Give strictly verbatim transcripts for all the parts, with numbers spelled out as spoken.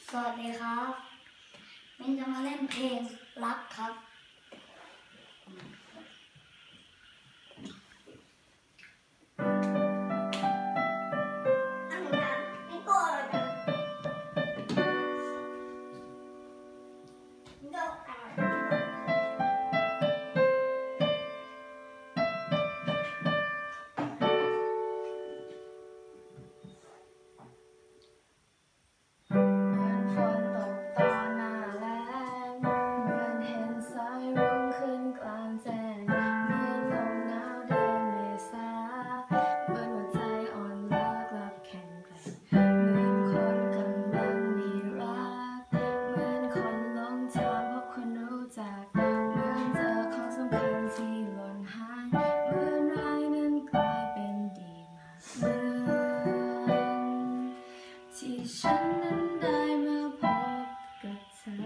สวัสดีครับมิ้นจะมาเล่นเพลงรักครับฉันนั้นได้มาพบกับเธอ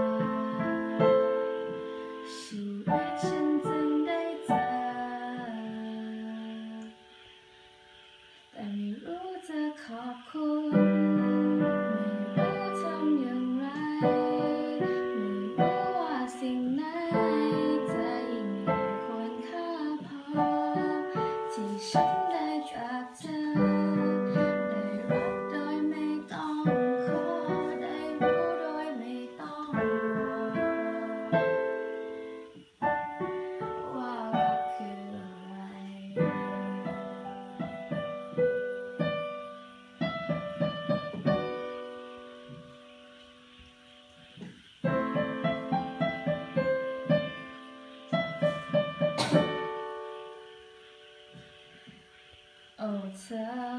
ชีวิตฉันจึงได้เจอแต่ไม่รู้จะขอบคุณไม่รู้ทำอย่างไรไม่รู้ว่าสิ่งไหนจะยิ่งใหญ่ควรค่าพอที่ฉันได้จากเธอโอ้เธอ